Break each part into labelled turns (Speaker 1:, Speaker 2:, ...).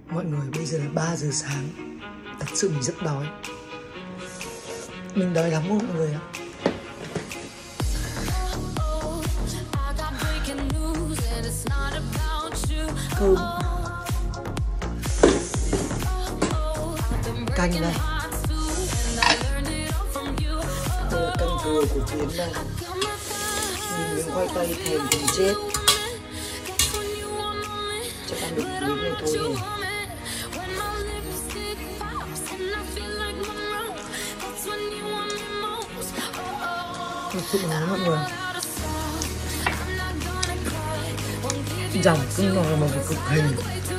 Speaker 1: Mọi người, bây giờ là 3 giờ sáng. Thật sự mình rất đói. Mình đói lắm mọi người ạ. Cơm, canh đây. Đây là canh thừa của Tiến đây. Miếng khoai tây thèm cùng chết. Chắc ăn được miếng này thôi nhỉ. Thật sự là mọi người. Dòng cưng nó là một cái cực hình.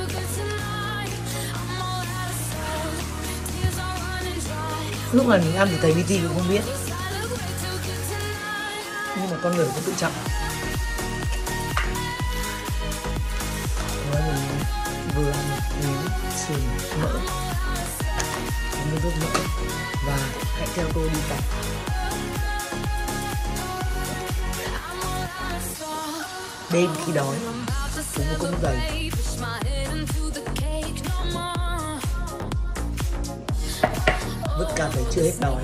Speaker 1: Lúc này mình ăn thì thầy BT cũng không biết, nhưng mà con người cũng tự trọng. Rồi mình vừa ăn một miếng sườn mỡ, một miếng ruốc mỡ, và hãy theo tôi đi tập. Đêm khi đói uống một cốc nước đầy. Vứt cả phải chưa hết đói.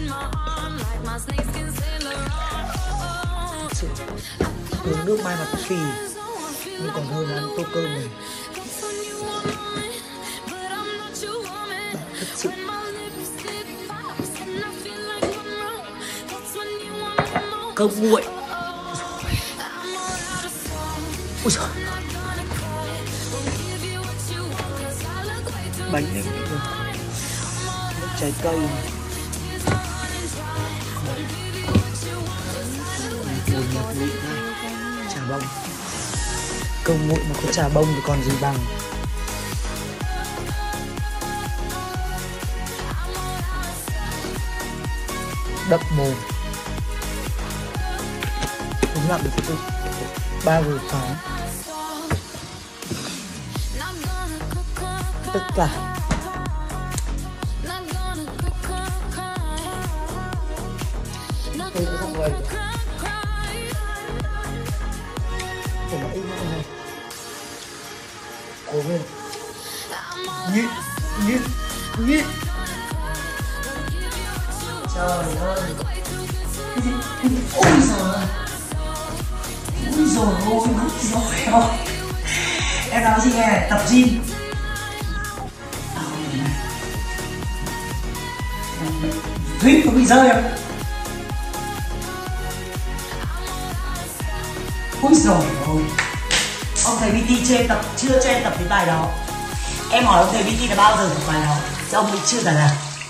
Speaker 1: Thật sự uống nước mai mặt phì nhưng còn hơn là ăn tô cơm này. Thật sự cơm nguội. Ôi trời, bánh này cũng được. Nước trái cây này. Mùi nhạt vị này. Trà bông. Cơm nguội mà có trà bông thì còn gì bằng. Đậm mồm. Đúng là được cái 3 vừa phải. Tất cả tôi cũng không vậy. Để mà im mọi người. Cố lên. Nhịn, nhịn, nhịn. Trời ơi. Ôi giời ơi. Ôi giời ơi. Em nói gì nghe? Tập gym. Thúy có bị rơi không? Ôi giời ơi. Ông thầy BT chưa cho em tập cái bài đó. Em hỏi ông thầy BT là bao giờ tập bài đó thì ông ấy chưa trả lời.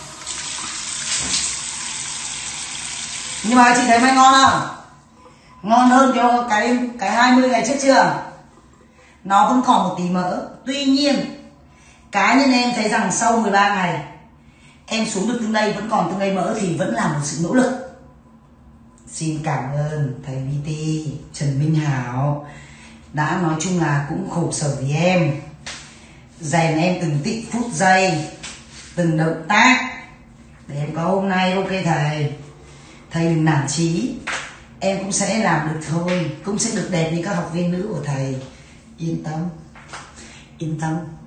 Speaker 1: Nhưng mà chị thấy mai ngon không? Ngon hơn cái 20 ngày trước chưa? Nó vẫn còn một tí mỡ. Tuy nhiên cá nhân em thấy rằng sau 13 ngày em xuống được tương đây vẫn còn tương đây mỡ thì vẫn là một sự nỗ lực. Xin cảm ơn thầy BT Trần Minh Hảo đã nói chung là cũng khổ sở vì em, rèn em từng tích phút giây, từng động tác để em có hôm nay. Ok thầy, thầy đừng nản chí, em cũng sẽ làm được thôi, cũng sẽ được đẹp như các học viên nữ của thầy. Yên tâm, yên tâm.